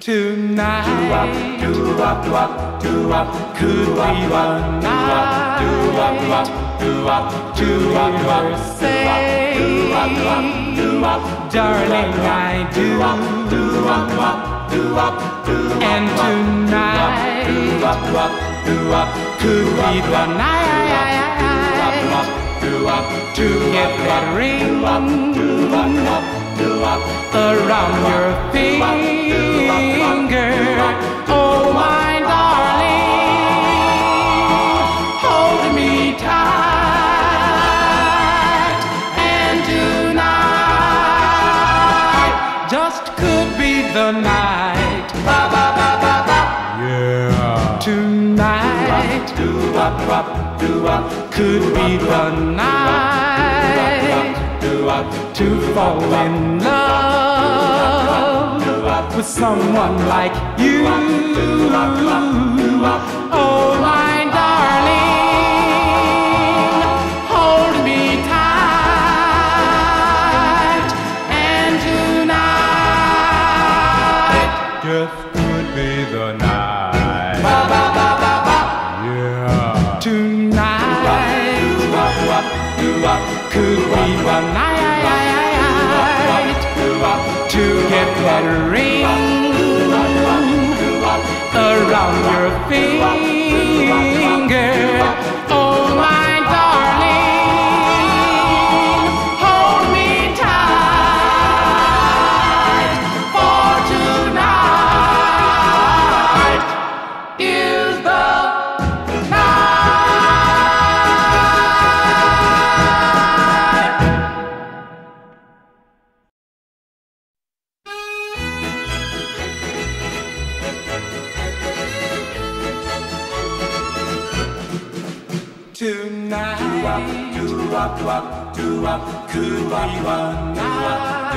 Tonight could be the night to hear say, darling, I do. And tonight could be the night to get that ring around your finger. Oh, my darling, hold me tight. And tonight just could be the night. Yeah. Tonight could be the night to fall in love with someone like you. Oh, my darling, hold me tight. And tonight just could be the night. Yeah. Tonight could be the night to get that ring around your finger. Oh, my darling, hold me tight, for tonight is the Tonight could be the night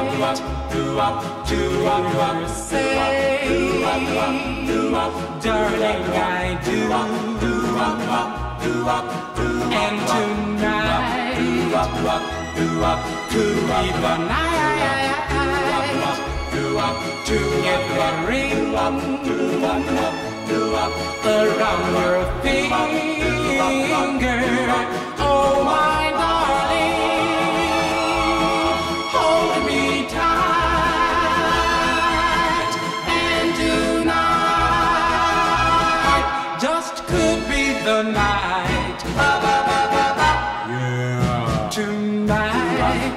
to hear say, darling, I do. And tonight could be the night to get that ring around your finger. Oh, my darling, hold me tight. And tonight just could be the night. Yeah. Tonight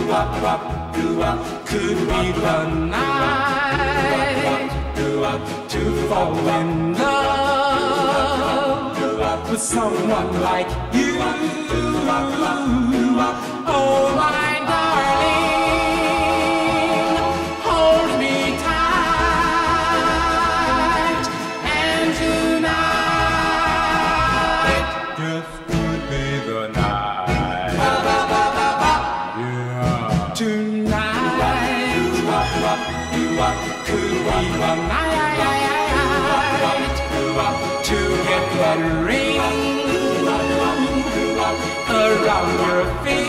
could be the night to fall in love with someone like you. Oh, my darling, hold me tight. And tonight just could be the night. Yeah. Tonight could be the night to get that ring around your finger.